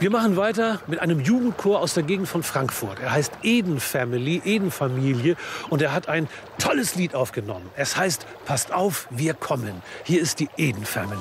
Wir machen weiter mit einem Jugendchor aus der Gegend von Frankfurt. Er heißt Eden Family, Eden Familie, und er hat ein tolles Lied aufgenommen. Es heißt Passt auf, wir kommen. Hier ist die Eden Family.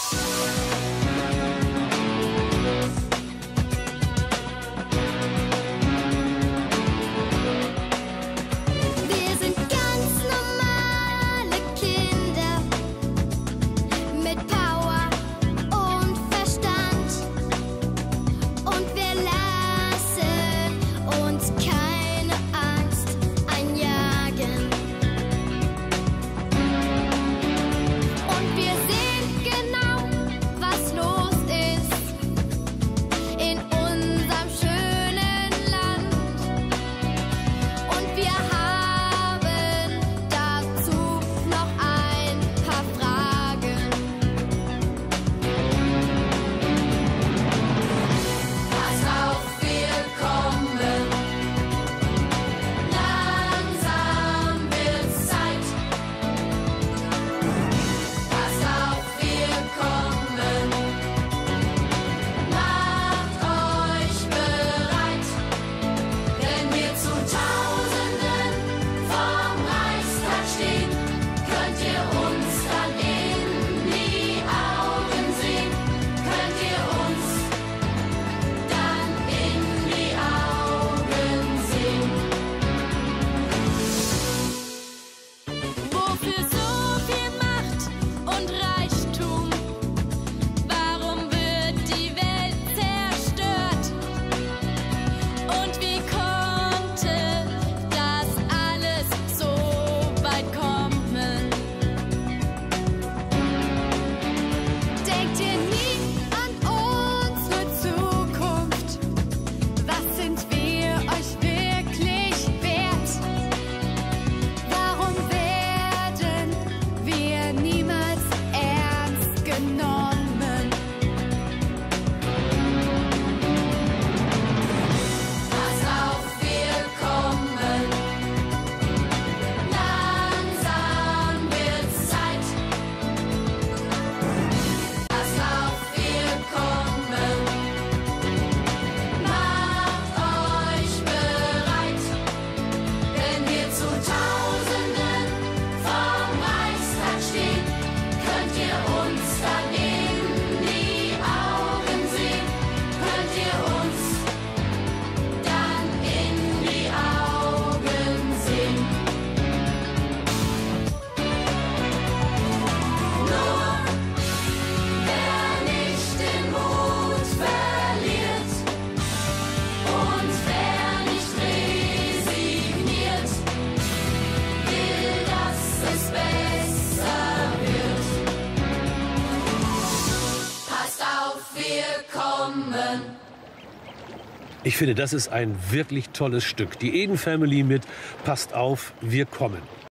Ich finde, das ist ein wirklich tolles Stück. Die Eden Family mit Passt auf, wir kommen.